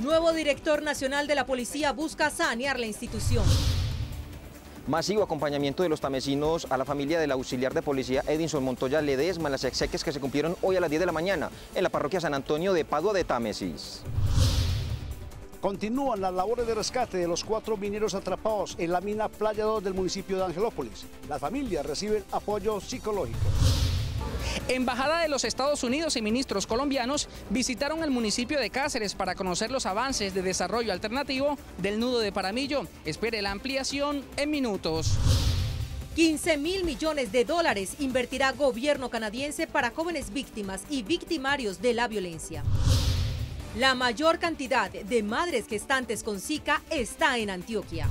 Nuevo director nacional de la policía busca sanear la institución. Masivo acompañamiento de los tamesinos a la familia del auxiliar de policía Edinson Montoya Ledesma en las exequias que se cumplieron hoy a las 10 de la mañana en la parroquia San Antonio de Padua de Támesis. Continúan las labores de rescate de los 4 mineros atrapados en la mina Playa 2 del municipio de Angelópolis. Las familias reciben apoyo psicológico. Embajada de los Estados Unidos y ministros colombianos visitaron el municipio de Cáceres para conocer los avances de desarrollo alternativo del nudo de Paramillo. Espere la ampliación en minutos. 15.000 millones de dólares invertirá gobierno canadiense para jóvenes víctimas y victimarios de la violencia. La mayor cantidad de madres gestantes con Zika está en Antioquia.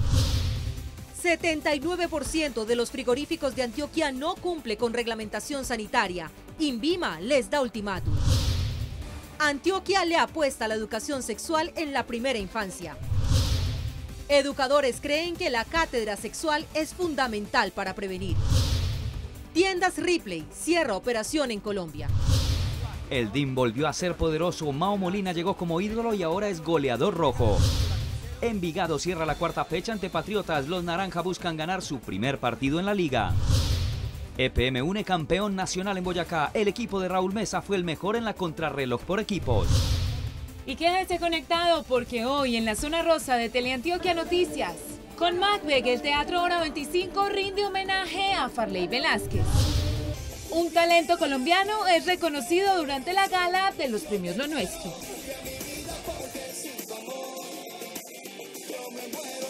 79% de los frigoríficos de Antioquia no cumple con reglamentación sanitaria. INVIMA les da ultimátum. Antioquia le apuesta a la educación sexual en la primera infancia. Educadores creen que la cátedra sexual es fundamental para prevenir. Tiendas Ripley cierra operación en Colombia. El DIM volvió a ser poderoso, Mao Molina llegó como ídolo y ahora es goleador rojo. Envigado cierra la cuarta fecha ante Patriotas, los naranja buscan ganar su primer partido en la liga. EPM une campeón nacional en Boyacá, el equipo de Raúl Mesa fue el mejor en la contrarreloj por equipos. Y quédese conectado porque hoy en la zona rosa de Teleantioquia Noticias, con Macbeth, el Teatro Hora 25 rinde homenaje a Farley Velázquez. Un talento colombiano es reconocido durante la gala de los premios Lo Nuestro. Yo me muero